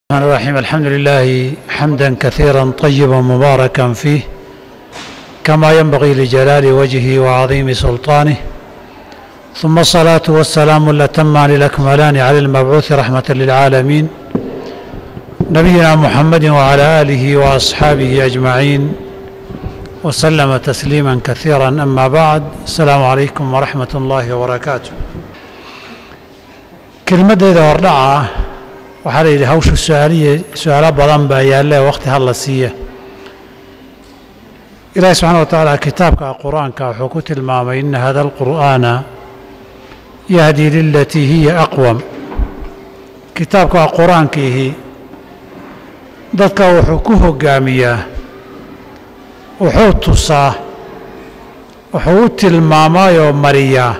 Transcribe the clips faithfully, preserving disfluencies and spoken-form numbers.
الرحمن الرحيم. الحمد لله حمدا كثيرا طيبا مباركا فيه كما ينبغي لجلال وجهه وعظيم سلطانه، ثم الصلاة والسلام الأتمان الأكملان على المبعوث رحمة للعالمين نبينا محمد وعلى آله وأصحابه أجمعين وسلم تسليما كثيرا. أما بعد، السلام عليكم ورحمة الله وبركاته. kelmadeyda hordhaca waxaa la yidhi hawshu su-aaliye su-aalo badan baa yaalle waqti ha la siiya. ilaahi subxaana wa tacaala kitaabka qur-aanka wuxuu ku tilmaamay ina hada alqur'aana yahdii lilatii hiya aqwam. kitaabka qur-aankiihi dadka wuxuu ku hogaamiyaa, wuxuu tusaa, wuxuu u tilmaamaayoo mariyaa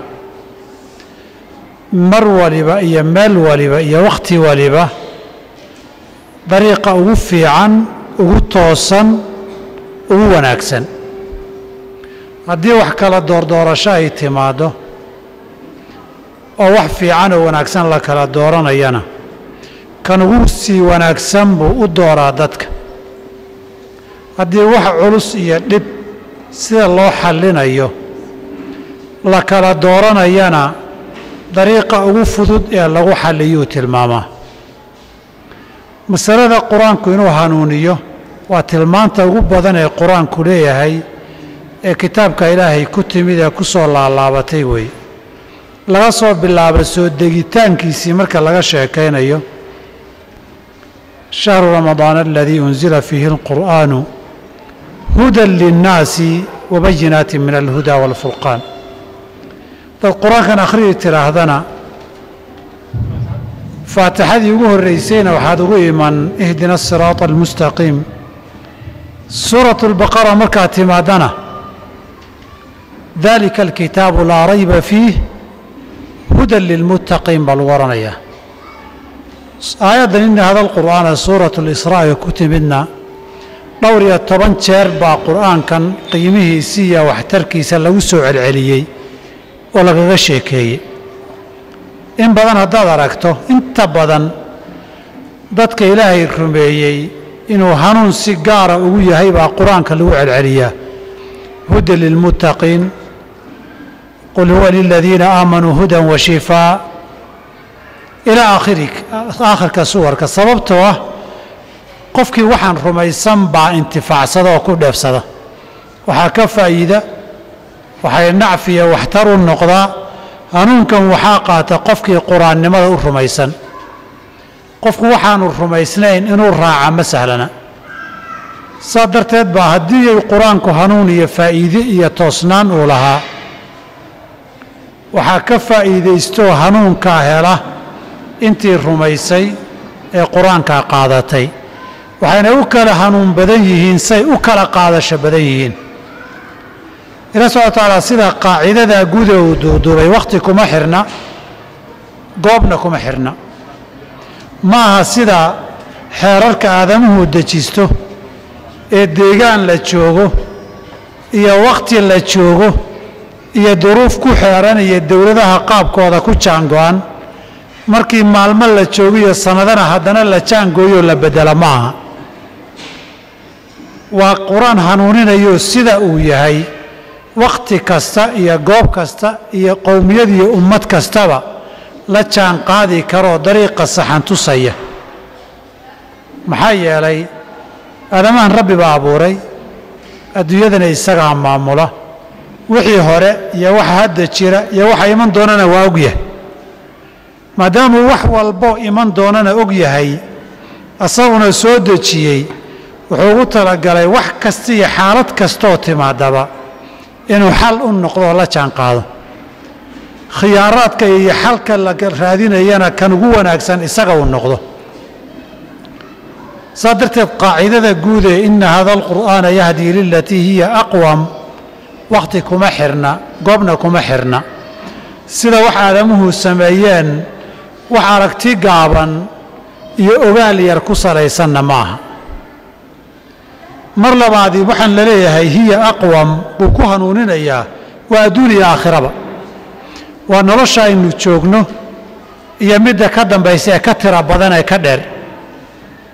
mar waliba iyo meel waliba iyo wakhti waliba dariiqa ugu fiican, ugu toosan, ugu wanaagsan. haddii wax kala doordoorasho ay timaaddo oo wax fiican oo wanaagsan la kala dooranayana, kan ugu sii wanaagsan buu u dooraa dadka. haddii wax culus iyo dhib sida loo xallinayo la kala dooranayana, dariiqa ugu fudud ee lagu xalliyuu tilmaamaa. masalada qur-aanku inuu hanuuniyo waa tilmaanta ugu badan ee qur-aanku leeyahay ee kitaabka ilaahay ku timid ee ku soo laalaabatay weeye. laga soo bilaabo soo degitaankiisii marka laga sheekaynayo, shahru ramadaana aladii unzila fiihi alqur'aanu hudan linnaasi wabayinaatin min alhudaa waalfurqaan. dad qur-aankan akhriyi tidhaahdana, faatixadii ugu horraysayna waxaad ugu iman ihdina asiraata almustaqiim. suuratu albaqara markaad timaadana, dalika alkitaabu laa rayba fiih hudan lilmuttaqiin baa lagu odhanayaa. aayaddan ina hada alqur'aana suuratu lisraa'i ku timidna dhowr iyo toban jeer baa qur'aankan qiimihiisii iyo waxtarkiisa lagu soo celceliyey oo lagaga sheekeeyey. in badan haddaad aragto, inta badan dadka ilaahay rumeeyey inuu hanuun si gaara ugu yahay baa qur-aanka lagu celceliyaa. hudan lilmuttaqiin, qul huwa liladiina aamanuu hudan wa shifaa ilaa aakhiri aakhirka suwarka. sababtoo ah qofkii waxaan rumaysan baa intifaacsada oo ku dheefsada, waxaa ka faa'iida, waxay nacfiya waxtar u noqdaa. hanuunkan waxaa qaata qofkii qur-aannimada u rumaysan. qofku waxaanu rumaysnayn inuu raaca ma sahlana. saa darteed baa haddii ay qur-aanku hanuun iyo faa'iide iyo toosnaan uu lahaa, waxaa ka faa'iidaystoo hanuunkaa hela intii rumaysay ee qur-aankaa qaadatay. waxayna u kala hanuun badan yihiin say u kala qaadasho badan yihiin. ilaah subxana wa tacaala sida qaacidadaa guda uu duuduubay, wakhti kuma xirna, goobna kuma xirna. ma aha sida xeerarka aadamuhu dejisto ee deegaan la joogo iyo wakhti la joogo iyo duruuf ku xeeran iyo dowladaha qaabkooda ku jaango-an, markii maalmo la joogo iyo sannadana haddana la jaangooyoo la beddela ma aha. waa qur-aan hanuuninayo sida uu yahay wakhti kasta iyo goob kasta iyo qowmiyad iyo ummad kastaba la jaan qaadi karoo dariiqa saxan tusaya. maxaa yeelay aadamahan rabbi baa abuuray, adduunyadana isagaa maamula. wixii hore iyo waxa hadda jira iyo waxa iman doonana waa og yahay. maadaamuu wax walbo iman doonana og yahay, asaguna soo dejiyey, wuxuu ugu talagalay wax kasta iyo xaalad kastooo timaadaba inuu xal u noqdo la jaan qaado. khiyaaraadka iyo xalka la raadinayana kan ugu wanaagsan isaga uu noqdo. saa darteed qaacidada guud ee ina hada alqur'aana yahdii lilatii hiya aqwam, wakhti kuma xirna, goobna kuma xirna. sida wax aadamuhu sameeyeen wax aragti gaaban iyo ogaal yar ku salaysanna ma aha. mar labaadii waxaan la leeyahay hiya aqwam buu ku hanuuninayaa waa adduun iyo aakhiraba. waa nolosha aynu joogno iyo midda ka dambaysa ee ka tira badan ee ka dheer.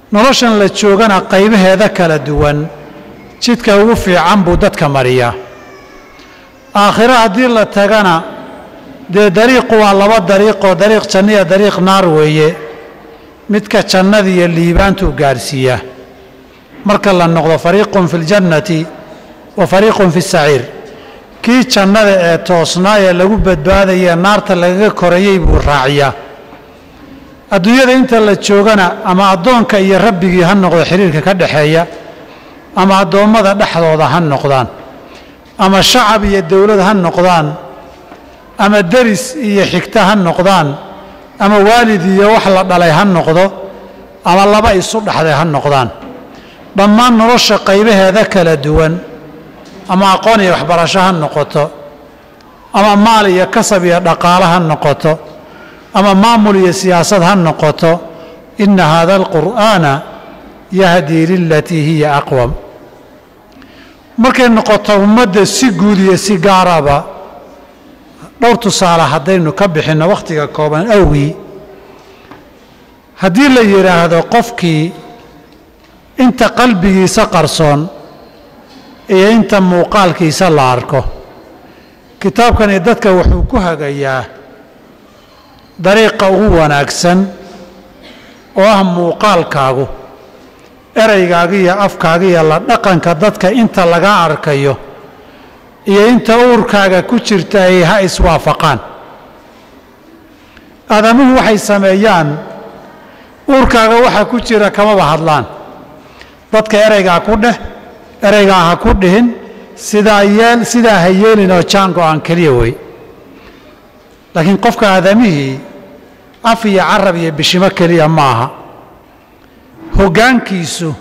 noloshan la joogana qaybaheeda kala duwan jidka ugu fiican buu dadka mariyaa aakhiro haddii la tagana dee dariiqu waa laba dariiqoo dariiq janno iyo dariiq naar weeye midka jannada iyo liibaantuu gaadhsiiyaa marka la noqdo fariiqun fi ljannati wa fariiqun fi saciir kii jannada ee toosnaa ee lagu badbaadaya naarta lagaga korayey buu raaciyaa adduunyada inta la joogana ama addoonka iyo rabbigii ha noqdo xiriirka ka dhaxeeya ama addoommada dhexdooda ha noqdaan ama shacab iyo dowlad ha noqdaan ama deris iyo xigta ha noqdaan ama waalid iyo wax la dhalay ha noqdo ama laba isu dhaxday ha noqdaan dhammaan nolosha qaybaheeda kala duwan ama aqoon iyo waxbarasho ha noqoto ama maal iyo kasab iyo dhaqaale ha noqoto ama maamul iyo siyaasad ha noqoto inna haada alqur'aana yahdii lilatii hiya aqwam markay noqoto ummadda si guud iyo si gaaraba dhowr tusaale haddaynu ka bixinno wakhtiga kooban awgii haddii la yidhaahdo qofkii inta qalbigiisa qarsoon iyo inta muuqaalkiisa la arko kitaabkani dadka wuxuu ku hagayaa dariiqa ugu wanaagsan oo ah muuqaalkaagu eraygaaga iyo afkaaga iyo la dhaqanka dadka inta laga arkayo iyo inta uurkaaga ku jirta ay ha iswaafaqaan aadamuhu waxay sameeyaan uurkaaga waxa ku jira kamaba hadlaan dadka ereygaa ku dheh ereygaa ha ku dhihin sidaa yeel sidaa ha yeelin oo jaango aan keliya wey laakiin qofka aadamihii af iyo carab iyo bishimo keliya ma aha hoggaankiisu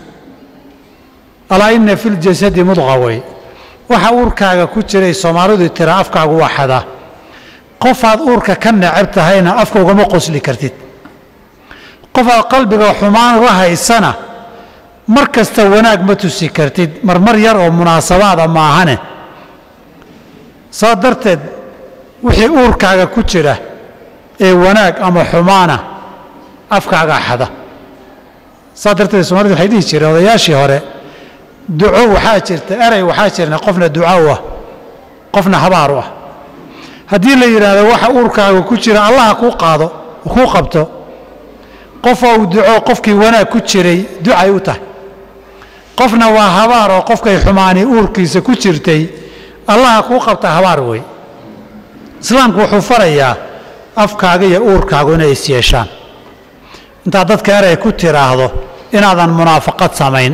alaa inna fi ljasadi mudqa wey waxa uurkaaga ku jiray soomaalidu tira afkaagu waa xadaa qofaad uurka ka necab tahayna afka ugama qosli kartid qofaad qalbiga xumaan uga haysana mar kasta wanaag ma tusi kartid marmar yar oo munaasabaada maahane saa darteed wixii uurkaaga ku jira ee wanaag ama xumaana afkaaga xada saa darteed soomaalidu waxay dhihi jireen odayaashii hore duco waxaa jirta erey waxaa jirna qofna duca u ah qofna habaar u ah haddii la yidhaahdo waxa uurkaaga ku jira allaha kuu qaado kuu qabto qof ou duco qofkii wanaag ku jiray ducay u tahay qofna waa habaar oo qofkay xumaani uurkiisa ku jirtay allaha kuu qabta habaar wey islaamku wuxuu farayaa afkaaga iyo uurkaagu inay is yeeshaan intaad dadka erey ku tiraahdo inaadan munaafaqad samayn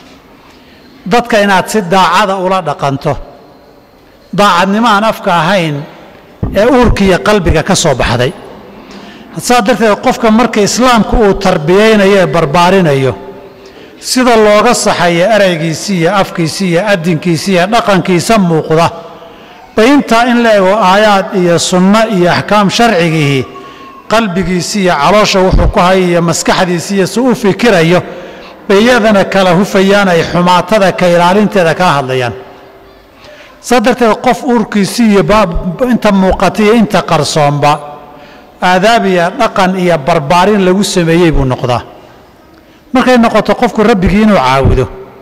dadka inaad si daacada ula dhaqanto daacadnimo aan afka ahayn ee uurkiiyo qalbiga ka soo baxday saa darteed qofka marka islaamku uu tarbiyaynayo ee barbaarinayo sida looga saxayo ereygiisa iyo afkiisa iyo adinkiisa iyo dhaqankiisa muuqda bay intaa in la ego aayaad iyo sunno iyo axkaam sharcigihii qalbigiisa iyo caloosha wuxuu ku hayo iyo maskaxdiisa iyo si u fikirayo bay iyadana kala hufayaan ay xumaatada ka ilaalinteeda kaa hadlayaan saa darteed qof uurkiisa iyo inta muuqata iyo inta qarsoonba aadaab iyo dhaqan iyo barbaarin lagu sameeyey buu noqdaa markay noqoto qofku rabbigii inuu caabudo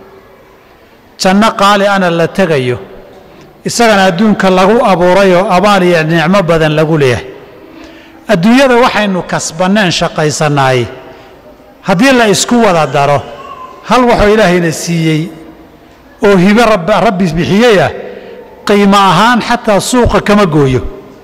janno qaali ana la tegayo isagana adduunka lagu abuurayoo abaal iyo nicmo badan lagu leeyahay adduunyada waxaynu kasbanneen shaqaysanaay haddii la isku wada daro hal waxuu ilaahayna siiyey oo hibe rabbi bixiyey ah qiimo ahaan xataa suuqa kama gooyo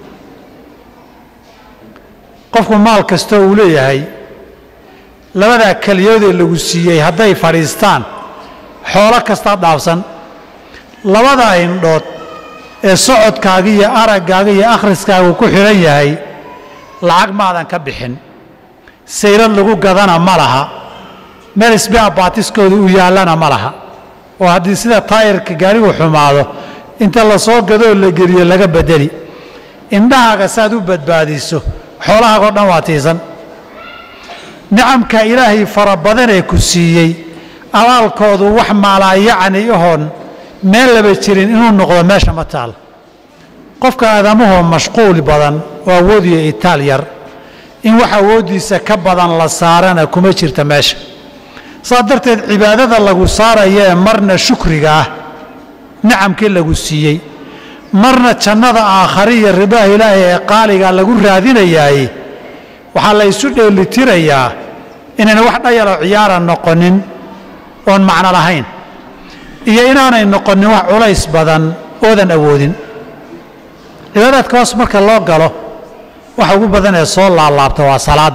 qofku maal kasta uu leeyahay labadaa keliyoodee lagu siiyey hadday fadhiistaan xoolo kasta dhaafsan labadaa indhood ee socodkaaga iyo araggaaga iyo akhriskaagu ku xidhan yahay lacag maadan ka bixin sayrad lagu gadana ma laha meel isbia baatiskooda u yaallana ma laha oo haddii sida taayirka gaarigu xumaado inta la soo gadoo la geliyo laga bedeli indhahaaga saaad u badbaadiso xoolahaagoo dhan waa tiisan nicamka ilaahay fara badanee ku siiyey abaalkoodu wax maalaayacni ahoon meel laba jirin inuu noqdo meesha ma taal qofka aadamahoo mashquul badan oo awood iyo itaal yar in wax awooddiisa ka badan la saarana kuma jirta meesha صادرت عبادة لغو صار يا مرنا شكرها نعم كل لغو سيي مرنا جنة آخرية رضا إلهي قال قال لغو رادين إياهي وحال يسود اللي تريا إننا وحنا يلا عيارا نقنن وان معنا لهين إيا إنانا نقنن وح علايس بدن أوذن أوذن عبادات كواس مركا الله قالوا وحاقو بدن يصول الله الله بتوا صلاة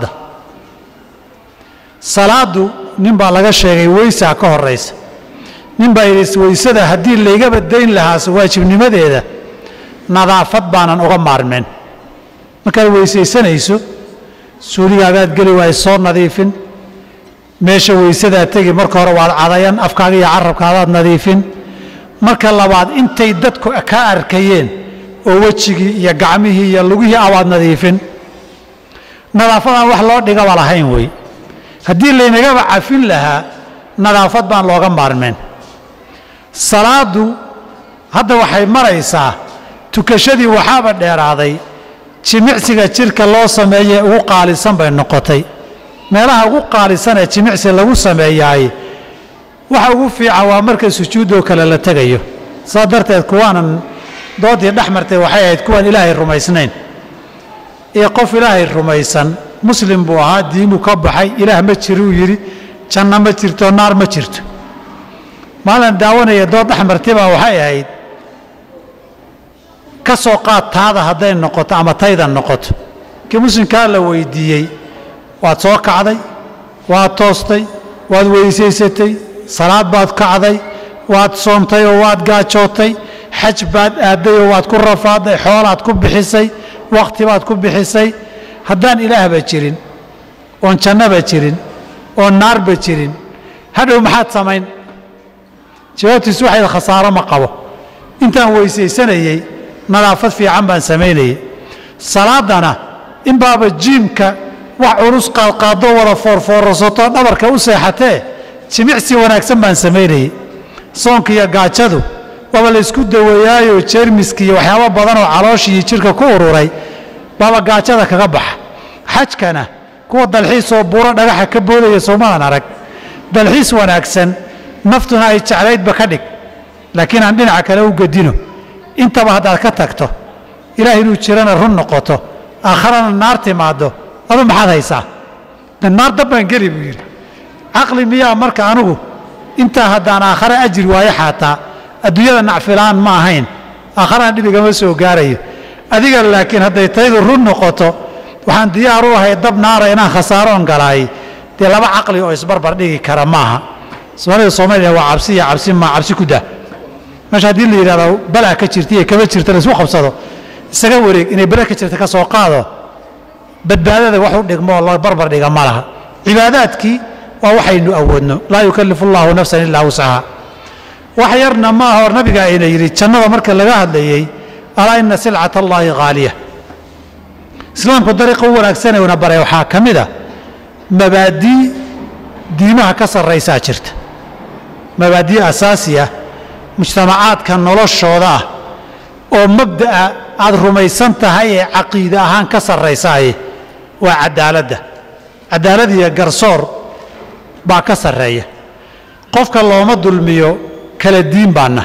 صلاة نبا لغا شيغي ويسا كهر رئيس نبا يريس ويسا ده هدي اللي يقاب الدين لها سواجب نمده ده نظافت بانا أغمار من مكان ويسا يسانيسو سوري قاعد قالوا ويصور نظيفين ماشي ويسا ده تيجي مركا رواد عضيان أفكاري عرب كادات نظيفين مركا اللباد انت يددكو أكار كيين ووجهي يا قعمه يا لغيه أواد نظيفين نظافتنا wax loo dhiga wala hayn way hadii la inaga cafin laha nadaafad baan looga maarmeen salaadu hadda waxay maraysaa tukashadii waxaaba dheeraaday jimicsiga jirka loo sameeyay ugu qaalisan bay noqotay meelaha ugu qaalisan ee jimicsi lagu sameeyay waxa ugu fiican waa marka sujuudo kale la tagayo saadarteed kuwaanan doodii dhaxmartay waxay ahayd kuwan ilaahay rumaysnayn ee qof ilaahay rumaysan muslim buu ahaa diinu ka baxay ilaah ma jiro yiri janna ma jirto naar ma jirto maalan daawanaya dood dhaxmartay baa waxay ahayd ka soo qaad taada haday noqoto ama tayda noqoto ki muslimka la weydiiyay waad soo kacday waad toostay waad weysaysatay salaad baad kacday waad soontay oo waad gaajootay xaj baad aaday oo waad ku rafaaday xoolaad ku bixisay waqti baad ku bixisay haddaan ilaahba jirin oon jannaba jirin oon naarba jirin hadhow maxaad samayn jawaabtiisu waxay khasaaro ma qabo intaan weysaysanayay nadaafad fiican baan samaynayay salaadana in baaba jiimka wax culus qaadqaado wada foorfoorsato dhabarka u seexatee jimicsi wanaagsan baan samaynayay soonka iyo gaajadu waba la isku daweeyaayo jeermiski iyo waxyaabo badan oo caloosh iyo jirka ku ururay baba gaajada kaga baxa xajkana kuwa dalxiis oo buuro dhagaxa ka boodaya Soomaaliya arag dalxiis wanaagsan naftuna ay jeclaydba ka dhig laakiin aan dhinaca kale u gadino intaba hadaad ka tagto ilaahay inuu jirana run noqoto aakhirana naar timaado adu maxaad haysaa naar dabban gali buu yiri aqli miyaa marka anigu inta hadaan aakhira ajir waayo xataa adduunyada nacfilaan ma ahayn aakhirana dhibigama soo gaarayo adiga laakiin haday taydu run noqoto waxaan diyaar u ahay dab naara inaan khasaaroon galaay dee laba aqli oo isbarbar dhigi kara maaha Soomaaliya Soomaaliya waa cabsi iyo cabsi ma cabsi ku daa meesha hadii la yiraahdo balaa ka jirtay kaba jirta la isku qabsado isaga wareeg inay balaa ka jirta ka soo qaado badbaadada wax u dhigmo la barbar dhiga ma laha cibaadaadkii waa waxaynu awoodno laa yukallifu Allahu nafsan illa wusaha wax yarna ma hor nabiga ayna yiri jannada marka laga hadlayay ala inna sil'ata Allahi ghaaliya islaamku dariiqa wanaagsan ee una baray waxa kamida mabaadi diimaha ka sarreysa jirta mabaadi asaasiya mujtamacaadka noloshooda oo mabda'a aad rumaysan tahay ee aqeeda ahaan ka sarreysay waa cadaaladda cadaalad iyo garsoor baa ka sarreeya qofka looma dulmiyo kala diin baana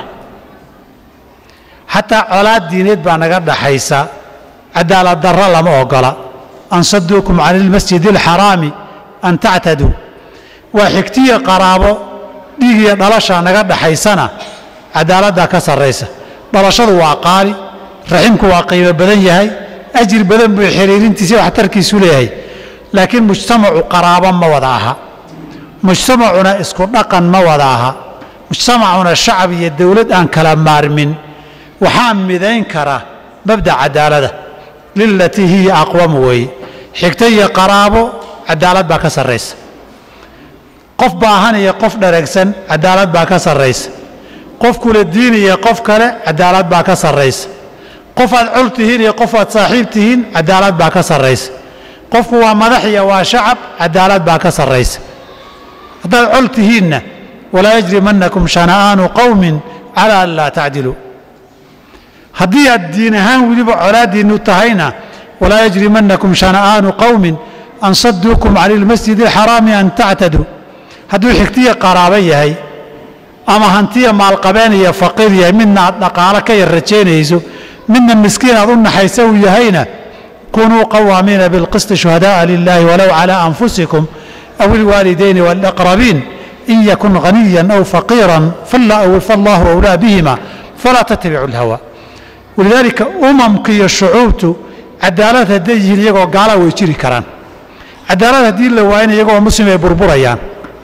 hatta colaad diineed baa naga dhaxaysa cadaalad darro lama ogola an sadduukum anil masjidil harami an ta'tadu wa xigtiya qaraabo dhigiya dhalasha naga dhaxaysana cadaaladda ka sarreysa dhalashadu waa qaali raximku waa qiimo badan yahay ajir badan buu xiriirintiisa wax tarkiisu leeyahay laakiin mujtamacu qaraabo ma wada aha mujtamacuna isku dhaqan ma wada aha mujtamacuna shacab iyo dawlad aan kala maarmin waxaa midayn kara mabda cadaalada lillati hiya aqwam way xigtay qaraabo cadaalad baa ka sarreysa qof baahan iyo qof dhareegsan cadaalad baa ka sarreysa qof kula diin iyo qof kale cadaalad baa ka sarreysa qof aad cultihiin iyo qof aad saaxiib tihiin cadaalad baa ka sarreysa qofku waa madax iyo waa shacab cadaalad baa ka sarreysa hadaad cultihiinna walaa yajrimannakum shana'aanu qawmin ala an laa ta'dilu haddii aad diin ahaan weliba colaadiinnu tahayna walaa yajrimannakum shana'aanu qawmin an sadduukum cani lmasjidi alxaraami an tactaduu hadduu xigtiya qaraabo yahay ama hantiya maalqabeen iyo faqiir yahay midna aad dhaqaalo ka yar rajaynayso midna miskiin aad u naxaysa uu yahayna kunuu qawaamiina bilqisti shuhadaaa lilaahi walow calaa anfusikum aw ilwaalidayni waalaqrabiin in yakun haniyan aw faqiiran fallaahu awlaa bihima falaa tattabicu lhawa walidaalika umamka iyo shucuubtu cadaalad hadday yihiin iyagoo gaala way jiri karaan cadaalad haddii la waayana iyagoo muslim ay burburayaan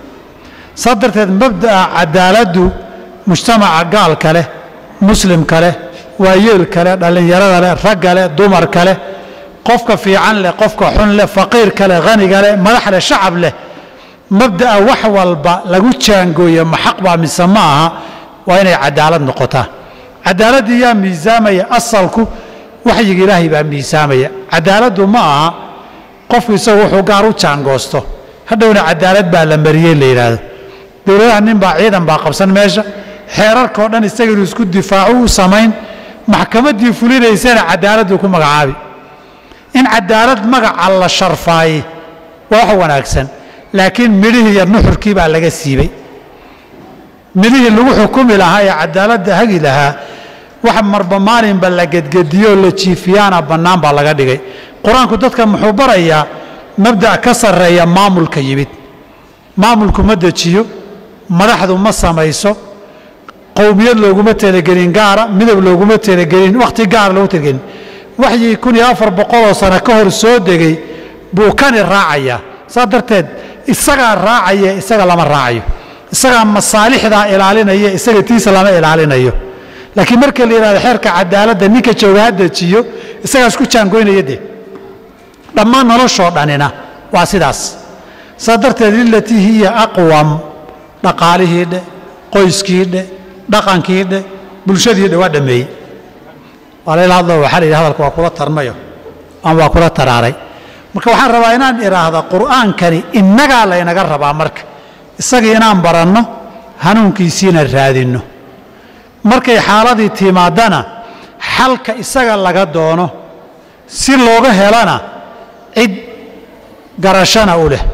saa darteed mabda'a cadaaladdu mujtamaca gaalka leh muslimka leh waayeelka leh dhallinyarada leh ragga leh dumarka leh qofka fiican leh qofka xun leh faqiirka leh haniga leh madax leh shacab leh mabda'a wax walba lagu jaangooyo ma xaq baa mise ma aha waa inay cadaalad noqotaa cadaaladii yaa miisaamaya asalku waxyiga ilaahay baa miisaamaya cadaaladdu ma aha qofku isagu wuxuu gaar u jaangoosto hadhowna cadaalad baa la mariyey la yidhaahdo dowladaha nin baa ciidan baa qabsan meesha xeerarka oo dhan isaga inuu isku difaacu u samayn maxkamaddii fulinaysana cadaaladdu ku magacaabi in cadaalad magaca la sharfaayey waa wax wanaagsan laakiin midhihii iyo nuxurkii baa laga siibay midhihii lagu xukumi lahaa ee cadaaladda hagi lahaa wax marba maalinba la gedgediyo la jiifiyaana bannaan baa laga dhigay qur-aanku dadka muxuu barayaa mabda' ka sarreeya maamulka yimid maamulku ma dejiyo madaxdu ma samayso qowmiyad looguma talagelin gaara midab looguma talagelin wakhti gaara loogu talagelin waxyii kun iyo afar boqoloo sano ka hor soo degay buu kani raacayaa saa darteed isagaa raacaya isaga lama raacayo isagaa masaalixdaa ilaalinaya isaga tiisa lama ilaalinayo laakiin marka la yidhahdo xeerka cadaaladda ninka jooga ha dejiyo isagaa isku jaangoynaya dee dhammaan noloshoo dhanina waa sidaas saa darteed lilatii hiya aqwam dhaqaalihii dhe qoyskii dhe dhaqankii dhe bulshadii dhe waa dhammeeyey waa layla hadlo waxaa la yidhi hadalka waa kula tarmayo ama waa kula taraaray marka waxaan rabaa inaan idhaahda qur'aankani innagaa laynaga rabaa marka isagii inaan baranno hanuunkiisiina raadinno markay xaaladii timaadana xalka isaga laga doono si looga helana cid garashana u leh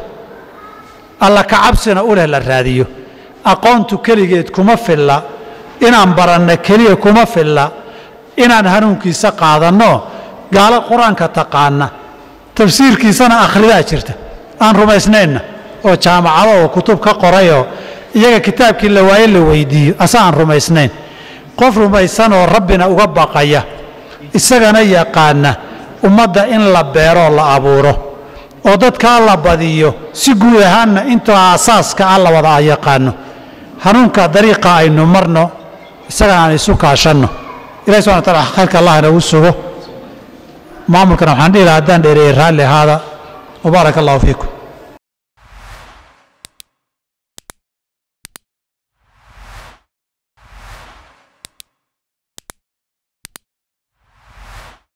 alla kacabsina u leh la raadiyo aqoontu keligeed kuma filla inaan baranno keliya kuma filla inaan hanuunkiisa qaadanno gaalo qur-aanka taqaana tafsiirkiisana akhridaa jirta aan rumaysnaynna oo jaamacado oo kutub ka qorayoo iyaga kitaabkii la waaye la weydiiyo asa aan rumaysnayn qof rumaysanoo rabbina uga baqaya isagana yaqaana ummadda in la beeroo la abuuro oo dadkaa la badiyo si guud ahaanna intuu aasaaska ah la wada yaqaano hanuunka dariiqa aynu marno isagana aan isu kaashanno ilahi subxana wa taala khayrka allah inagu sugo maamulkana waxaan dhihi lahaa haddaan dheereeyey raalli ahaada wabaaraka allahu fiikum